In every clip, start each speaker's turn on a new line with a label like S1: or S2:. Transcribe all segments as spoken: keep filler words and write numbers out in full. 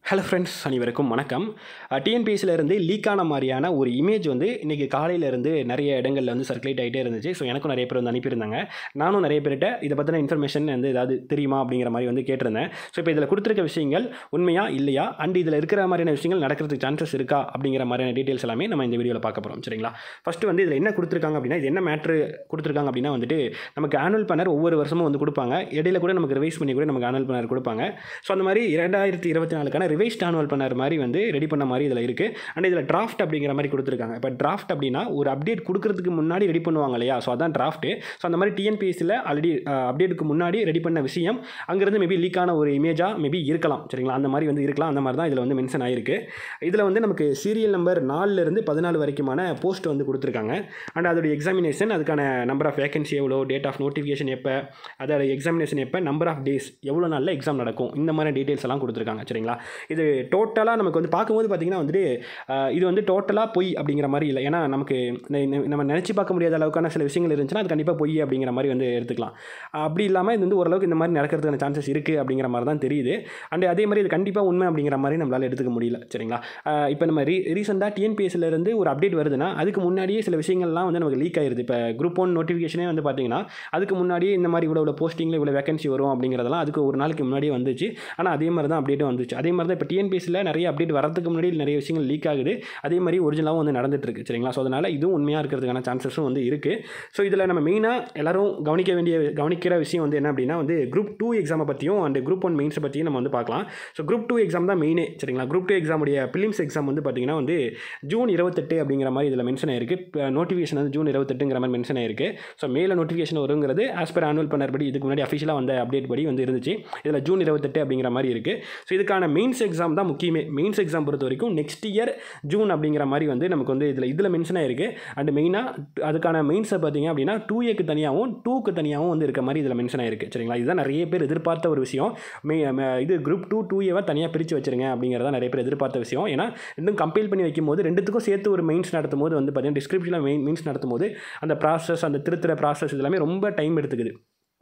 S1: Hello friends, அனைவருக்கும் வணக்கம். டிஎன்பிஎஸ்சிலேருந்து லீக்கான மாதிரியான ஒரு இமேஜ் வந்து இன்றைக்கி காலையிலேருந்து நிறைய இடங்களில் வந்து சர்க்குலேட் ஆகிட்டே இருந்துச்சு. ஸோ எனக்கும் நிறைய பேர் வந்து அனுப்பியிருந்தாங்க. நானும் நிறைய பேர்கிட்ட இதை பற்றின இன்ஃபர்மேஷன் வந்து ஏதாவது தெரியுமா அப்படிங்கிற மாதிரி வந்து கேட்டிருந்தேன். ஸோ இப்போ இதில் கொடுத்துருக்க விஷயங்கள் உண்மையா இல்லையா, அண்ட் இதில் இருக்கிற மாதிரியான விஷயங்கள் நடக்கிறதுக்கு சான்சஸ் இருக்கா அப்படிங்கிற மாதிரியான டீட்டெயில்ஸ் எல்லாமே நம்ம இந்த வீடியோவில் பார்க்க போகிறோம். சரிங்களா? ஃபஸ்ட்டு வந்து இதில் என்ன கொடுத்துருக்காங்க அப்படின்னா, இது என்ன மேட்ரு கொடுத்துருக்காங்க அப்படின்னா வந்துட்டு நமக்கு ஆனுவல் பிளானர் ஒவ்வொரு வருஷமும் வந்து கொடுப்பாங்க. இடையில கூட நமக்கு ரிவைஸ் பண்ணி கூட நமக்கு ஆனுவல் பிளானர் கொடுப்பாங்க. ஸோ அந்த மாதிரி இரண்டாயிரத்தி இருபத்தி நாலுக்கான ரிவைஸ்ட் ஆனுவல் பிளானர் மாதிரி வந்து ரெடி பண்ண மாதிரி இதில் இருக்குது. அண்ட் இதில் டிராஃப்ட் அப்படிங்கிற மாதிரி கொடுத்துருக்காங்க. இப்போ டிராஃப்ட் அப்படின்னா ஒரு அப்டேட் கொடுக்கறதுக்கு முன்னாடி ரெடி பண்ணுவாங்க இல்லையா? ஸோ அதான் டிராஃப்ட். ஸோ அந்த மாதிரி டிஎன்பிஎஸ்சியில் ஆல்ரெடி அப்டேட்டுக்கு முன்னாடி ரெடி பண்ண விஷயம் அங்கேருந்து மேபி லீக்கான ஒரு இமேஜாக மேபி இருக்கலாம். சரிங்களா? அந்த மாதிரி வந்து இருக்கலாம். அந்த மாதிரி தான் இதில் வந்து மென்ஷன் ஆகிருக்கு. இதில் வந்து நமக்கு சீரியல் நம்பர் நாலுலேருந்து பதினாலு வரைக்குமான போஸ்ட் வந்து கொடுத்துருக்காங்க. அண்ட் அதோடைய எக்ஸாமினேஷன், அதுக்கான நம்பர் ஆஃப் வேகன்சி எவ்வளோ, டேட் ஆஃப் நோட்டிஃபிகேஷன் எப்போ, அதோட எக்ஸாமினேஷன் எப்போ, நம்பர் ஆஃப் டேஸ், எவ்வளோ நாளில் எக்ஸாம் நடக்கும், இந்த மாதிரி டீட்டெயில்ஸ் எல்லாம் கொடுத்துருக்காங்க. சரிங்களா? இது டோட்டலாக நமக்கு வந்து பார்க்கும்போது பார்த்தீங்கன்னா வந்துட்டு இது வந்து டோட்டலாக பொய் அப்படிங்கிற மாதிரி இல்லை. ஏன்னா நமக்கு நம்ம நினச்சி பார்க்க முடியாத அளவுக்கான சில விஷயங்கள் இருந்துச்சுன்னா அது கண்டிப்பாக பொய் அப்படிங்கிற மாதிரி வந்து எடுத்துக்கலாம். அப்படி இல்லாமல் இது வந்து ஓரளவுக்கு இந்த மாதிரி நடக்கிறதுக்கான சான்சஸ் இருக்குது அப்படிங்கிற மாதிரி தான் தெரியுது. அண்ட் அதே மாதிரி இது கண்டிப்பாக உண்மை அப்படிங்கிற மாதிரி நம்மளால் எடுத்துக்க முடியல. சரிங்களா? இப்போ நம்ம ரீ ரீசெண்டாக டிஎன்பிஎஸ்சிலேருந்து ஒரு அப்டேட் வருதுன்னா அதுக்கு முன்னாடியே சில விஷயங்கள்லாம் வந்து நமக்கு லீக் ஆயிருது. இப்போ குரூப் ஒன் நோட்டிஃபிகேஷனே வந்து பார்த்தீங்கன்னா அதுக்கு முன்னாடியே இந்த மாதிரி இவ்வளோ போஸ்டிங்கில் இவ்வளோ வேகன்சி வரும் அப்படிங்கிறதெல்லாம் அதுக்கு ஒரு நாளைக்கு முன்னாடியே வந்துச்சு. ஆனால் அதே மாதிரி தான் அப்டேட்டும் வந்துச்சு. அதே மாதிரி தான் இப்போ டிஎன்பிஎஸ்சியில் நிறைய அப்டேட் வரதுக்கு முன்னாடி நிறைய விஷயங்கள் லீக் ஆகுது. அதே மாதிரி ஒரிஜினலாகவும் வந்து நடந்துட்டு இருக்கு. சரிங்களா? ஸோ அதனால் இதுவும் உண்மையாக இருக்கிறதுக்கான சான்சஸும் வந்து இருக்குது. ஸோ இதில் நம்ம மெயினாக எல்லாரும் கவனிக்க வேண்டிய கவனிக்கிற விஷயம் வந்து என்ன அப்படின்னா வந்து குரூப் டூ எக்ஸாமை பற்றியும் அண்ட் குரூப் ஒன் மெயின்ஸை பற்றியும் நம்ம வந்து பார்க்கலாம். ஸோ குரூப் டூ எக்ஸாம் தான் மெயினே. சரிங்களா? குரூப் டூ எக்ஸாமுடைய பிலிம்ஸ் எக்ஸாம் வந்து பார்த்தீங்கன்னா வந்து ஜூன் இருபத்தெட்டு அப்படிங்கிற மாதிரி இதில் மென்ஷன் ஆயிருக்கு. நோட்டிஃபிகேஷன் வந்து ஜூன் இருபத்தெட்டுங்கிற மாதிரி மென்ஷன் ஆயிருக்கு. ஸோ மேலே நோட்டிஃபிகேஷன் வருங்கிறது ஆஸ் பர் ஆனுவல் பிளானர் படி இதுக்கு முன்னாடி அஃபிஷியலாக வந்த அப்டேட் படி வந்து இருந்துச்சு. இதில் ஜூன் இருபத்தெட்டு அப்படிங்கிற மாதிரி இருக்குது. ஸோ இதுக்கான மெயின்ஸ் எக்ஸாம் தான் முக்கியமே. மெயின்ஸ் எக்ஸாம் பொறுத்த வரைக்கும் நெக்ஸ்ட் இயர் ஜூன் அப்படிங்கிற மாதிரி வந்து நமக்கு வந்து இதில் இதில் மென்ஷன் ஆயிருக்கு. அண்ட் மெயினாக அதுக்கான மெயின்ஸை பார்த்தீங்க அப்படின்னா டூ ஏக்கு தனியாகவும் டூக்கு தனியாகவும் வந்து இருக்க மாதிரி இதில் மென்ஷன் ஆயிருக்கு. சரிங்களா? இதுதான் நிறைய பேர் எதிர்பார்த்த ஒரு விஷயம். மெ இது குரூப் டூ டூ ஏவை தனியாக பிரித்து வச்சிருங்க அப்படிங்கிறத நிறைய பேர் எதிர்பார்த்த விஷயம். ஏன்னா இன்னும் கம்பைல் பண்ணி வைக்கும் போது ரெண்டுத்துக்கும் சேர்த்து ஒரு மெயின்ஸ் நடத்தும் போது வந்து பார்த்தீங்கன்னா டிஸ்கிரிப்ஷனில் மெயின் மெயின்ஸ் நடத்தும் போது அந்த ப்ராசஸ், அந்த திருத்துற ப்ராசஸ் இதெல்லாமே ரொம்ப டைம் எடுத்துக்குது.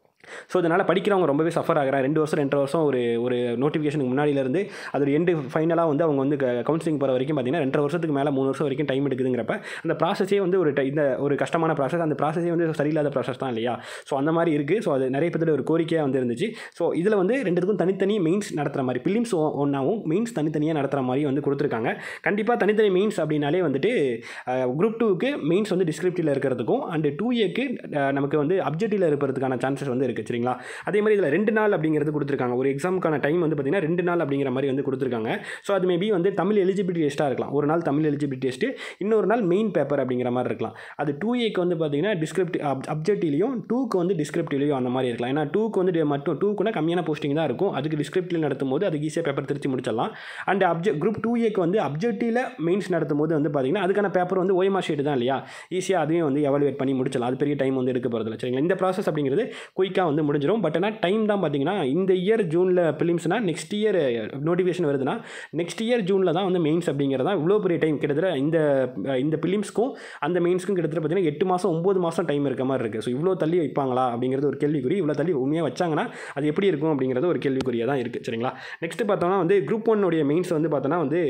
S1: ஸோ இதனால் படிக்கிறவங்க ரொம்பவே சஃபர் ஆகிறாங்க. ரெண்டு வருஷம் ரெண்டரை வருஷம் ஒரு ஒரு நோட்டிஃபிகேஷனுக்கு முன்னாடியிலேருந்து அதோட எண்டு ஃபைனலாக வந்து அவங்க வந்து கவுன்சிலிங் போகிற வரைக்கும் பார்த்தீங்கன்னா ரெண்டரை வருஷத்துக்கு மேலே மூணு வருஷம் வரைக்கும் டைம் எடுக்குதுங்கிறப்ப அந்த ப்ராசஸே வந்து ஒரு இந்த ஒரு கஷ்டமான ப்ராசஸ், அந்த ப்ராசஸே வந்து சரியில்லாத ப்ராசஸ் தான் இல்லையா? ஸோ அந்த மாதிரி இருக்குது. ஸோ அது நிறைய பேர் ஒரு கோரிக்கையாக வந்து இருந்துச்சு. ஸோ இதில் வந்து ரெண்டுத்துக்கும் தனித்தனி மெயின்ஸ் நடத்துகிற மாதிரி, பிலிம்ஸ் ஒன்றாவும் மெயின்ஸ் தனித்தனியாக நடத்துகிற மாதிரி வந்து கொடுத்துருக்காங்க. கண்டிப்பாக தனித்தனி மெயின்ஸ் அப்படின்னாலே வந்துட்டு குரூப் டூக்கு மெயின்ஸ் வந்து டிஸ்கிரிப்டிவில் இருக்கிறதுக்கும் அண்டு டூ ஏக்கு நமக்கு வந்து அப்ஜெக்டிவில் இருக்கிறதுக்கான சான்சஸ் வந்து இருக்குது. சரிங்களா? அதே மாதிரி இதில் ரெண்டு நாள் அப்படிங்கிறது கொடுத்துருக்காங்க. ஒரு எக்ஸாமுக்கான டைம் வந்து பார்த்தீங்கன்னா ரெண்டு நாள் அப்படிங்கிற மாதிரி வந்து கொடுத்துருக்காங்க. ஸோ அது மேபி வந்து தமிழ் எலிஜிபிலிட்டி டெஸ்ட்டாக இருக்கலாம். ஒரு நாள் தமிழ் எலிஜிபிலிட்டி டெஸ்ட்டு, இன்னொரு நாள் மெயின் பேப்பர் அப்படிங்கிற மாதிரி இருக்கலாம். அது டூ ஏக்கு வந்து பார்த்தீங்கன்னா டிஸ்கிரிப்டிவ் அப்ஜெக்டிவ்லையும் டூக்கு வந்து டிஸ்கிரிப்டிவ்லையும் அந்த மாதிரி இருக்கலாம். ஏன்னா டூக்கு வந்து மட்டும் டூக்குனா கம்மியான போஸ்டிங் தான் இருக்கும். அதுக்கு டிஸ்கிரிப்டிவ் நடத்தும் போது அதுக்கு ஈஸியாக பேப்பர் திருச்சி முடிச்சிடலாம். அண்ட் அப்ஜெக்ட் குரூப் டூ ஏக்கு வந்து அப்ஜெக்டிவில் மெயின்ஸ் நடத்தும் போது வந்து பார்த்தீங்கன்னா அதுக்கான பேப்பர் வந்து ஓஎம்ஆர் ஷீட் தான் இல்லையா? ஈஸியாக அதையும் வந்து எவாலுவேட் பண்ணி முடிச்சிடலாம். அது பெரிய டைம் வந்து எடுக்க போகிறதில்ல. சரிங்களா? இந்த ப்ராசஸ் அப்படிங்கிறது குயிக்காக வந்து முடிஞ்சிடும். பட் ஆனால் டைம் தான் பார்த்தீங்கன்னா இந்த இயர் ஜூனில் பிலிம்ஸ்னா நெக்ஸ்ட் இயர் நோட்டிஃபிகேஷன் வருதுன்னா நெக்ஸ்ட் இயர் ஜூனில் தான் வந்து மெயின்ஸ் அப்படிங்கிறதா இவ்வளோ பெரிய டைம். கிட்டத்தட்ட இந்த இந்த பிலிம்ஸ்க்கும் அந்த மெயின்ஸ்க்கும் கிட்டத்தட்ட பார்த்தீங்கன்னா எட்டு மாதம் ஒம்பது மாதம் டைம் இருக்க மாதிரி இருக்குது. ஸோ இவ்வளோ தள்ளி வைப்பாங்களா அப்படிங்கிறது ஒரு கேள்விக்குறி. இவ்வளோ தள்ளி உண்மையாக வச்சாங்கன்னா அது எப்படி இருக்கும் அப்படிங்கிறது ஒரு கேள்விக்குறியாக தான் இருக்குது. சரிங்களா? நெக்ஸ்ட் பார்த்தோம்னா வந்து குரூப் ஒன்னுடைய மெயின்ஸ் வந்து பார்த்தோன்னா வந்து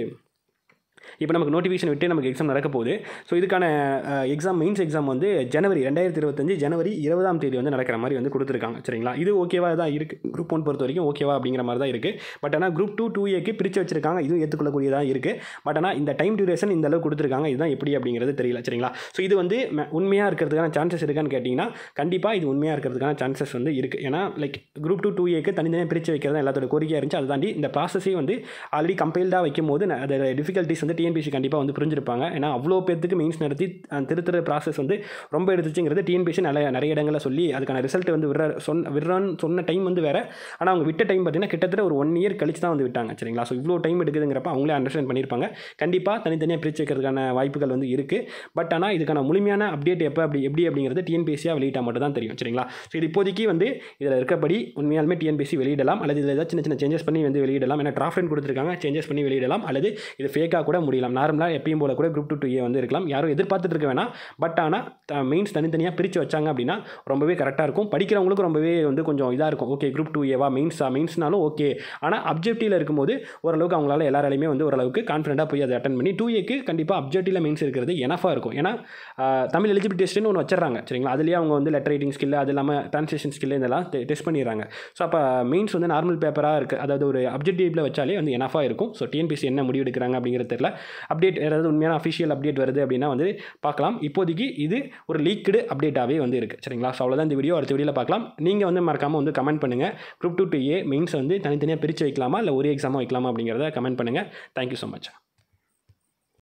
S1: இப்போ நமக்கு நோட்டிஃபிகேஷன் விட்டு நமக்கு எக்ஸாம் நடக்க போகுது. ஸோ இதுக்கான எக்ஸாம் மெயின்ஸ் எக்ஸாம் வந்து ஜனவரி ரெண்டாயிரத்தி இருபத்தஞ்சு ஜனவரி இருபதாம் தேதி வந்து நடக்கிற மாதிரி வந்து கொடுத்துருக்காங்க. சரிங்களா? இது ஓகேவா தான் இருக்குது. குரூப் ஒன் பொறுத்த வரைக்கும் ஓகேவா அப்படிங்கிற மாதிரி தான் இருக்குது. பட் ஆனால் குரூப் டூ டூ ஏக்கு பிரித்து வச்சிருக்காங்க. இதுவும் ஏற்றுக்கொள்ளக்கூடியதாக இருக்குது. பட் ஆனால் இந்த டைம் டியூரேஷன் இந்த அளவு கொடுத்துருக்காங்க. இதுதான் எப்படி அப்படிங்கிறது தெரியல. சரிங்களா? ஸோ இது வந்து உண்மையாக இருக்கிறதுக்கான சான்சஸ் இருக்கான்னு கேட்டிங்கன்னா கண்டிப்பாக இது உண்மையாக இருக்கிறதுக்கான சான்சஸ் வந்து இருக்குது. ஏன்னா லைக் குரூப் டூ டூ ஏக்கு தனித்தனியாக பிரித்து வைக்கிறது எல்லாத்தோட கோரிக்கையாக இருந்துச்சு. அதை தாண்டி இந்த ப்ராசஸே வந்து ஆல்ரெடி கம்பைல்டாக வைக்கும் போது அதோட டிஃபிகல்ட்டிஸ் வந்து டிஎன்பிஎஸ்சி கண்டிப்பாக வந்து புரிஞ்சிருப்பாங்க. ஏன்னா அவ்வளோ பேருக்கு மெயின்ஸ் நடத்தி திருத்துற ப்ராசஸ் வந்து ரொம்ப எடுத்துச்சுங்கிறது டிஎன்பிஎஸ்சி நிறைய நிறைய இடங்களில் சொல்லி அதுக்கான ரிசல்ட் வந்து விடுற சொன்ன விடுறான்னு சொன்ன டைம் வந்து வேறு. ஆனால் அவங்க விட்ட டைம் பார்த்தீங்கன்னா கிட்டத்தட்ட ஒரு ஒன் இயர் கழிச்சு தான் வந்து விட்டாங்க. சரிங்களா? ஸோ இவ்வளோ டைம் எடுக்குதுங்கிறப்ப அவங்களே அண்டர்ஸ்டாண்ட் பண்ணியிருப்பாங்க. கண்டிப்பாக தனித்தனியாக பிரித்து வைக்கிறதுக்கான வாய்ப்புகள் வந்து இருக்குது. பட் ஆனால் இதுக்கான முழுமையான அப்டேட் எப்போ அப்படி எப்படி அப்படிங்கிறது டிஎன்பிஎஸ்சியாக வெளியிட்டால் மட்டும் தான் தெரியும். சரிங்களா? ஸோ இது இப்போதைக்கு வந்து இதில் இருக்கப்படி உண்மையாலுமே டிஎன்பிஎஸ்சி வெளியிடலாம் அல்லது இதில் ஏதாவது சின்ன சின்ன சேஞ்சஸ் பண்ணி வந்து வெளியிடலாம். ஏன்னா டிராஃப்ட் கொடுத்துருக்காங்க, சேஞ்சஸ் பண்ணி வெளியிடலாம் அல்லது இது ஃபேக்காக கூட முடியலாம். நார்மலாக எப்பயும் போல கூட குரூப் டூ டூ ஏ வந்து இருக்கலாம். யாரும் எதிர்பார்த்துட்டு இருக்க வேணாம். பட் ஆனால் மெயின்ஸ் தனித்தனியாக பிரித்து வச்சாங்க அப்படின்னா ரொம்பவே கரெக்டாக இருக்கும். படிக்கிறவங்களுக்கு ரொம்பவே வந்து கொஞ்சம் இதாக இருக்கும். ஓகே குரூப் டூ ஏவா மெயின்ஸா மெயின்ஸ்னாலும் ஓகே. ஆனால் அப்ஜெக்டிவில் இருக்கும்போது ஓரளவுக்கு அவங்களால எல்லாராலையுமே வந்து ஓரளவுக்கு கான்ஃபிடென்ட்டாக போய் அதை அட்டன் பண்ணி டூ ஏக்கு கண்டிப்பாக அப்ஜெக்டிவில் மெயின்ஸ் இருக்கிறது எனஃபாக இருக்கும். ஏன்னா தமிழ் எலிஜிபிலிட்டி டெஸ்ட்னு ஒன்று வச்சிடறாங்க சரிங்களா. அதுலேயே அவங்க வந்து லெட்டர் ரைட்டிங் ஸ்கில் அது இல்லாமல் ட்ரான்ஸ்லேஷன் ஸ்கில் இதெல்லாம் டெஸ்ட் பண்ணிடுறாங்க. ஸோ அப்போ மெயின்ஸ் வந்து நார்மல் பேப்பராக இருக்குது, அதாவது ஒரு அப்ஜெக்டிவில் வச்சாலே வந்து எனஃபாக இருக்கும். ஸோ டிஎன்பிஎஸ்சி என்ன முடிவு எடுக்கிறாங்க அப்படிங்கிறது தெரியல. அப்டேட் ஏதாவது உண்மையான அஃபிஷியல் அப்டேட் வருது அப்படின்னா வந்து பார்க்கலாம். இப்போதைக்கு இது ஒரு லீக்டு அப்டேட்டாகவே வந்து இருக்குது சரிங்களா. ஸோ அவ்வளோதான் இந்த வீடியோ. அடுத்த வீடியோவில் பார்க்கலாம். நீங்கள் வந்து மறக்காமல் வந்து கமெண்ட் பண்ணுங்கள். Group two two A mains வந்து தனித்தனியாக பிரித்து வைக்கலாமா இல்லை ஒரு எக்ஸாமாக வைக்கலாமா அப்படிங்கிறத கமெண்ட் பண்ணுங்கள். Thank you so much.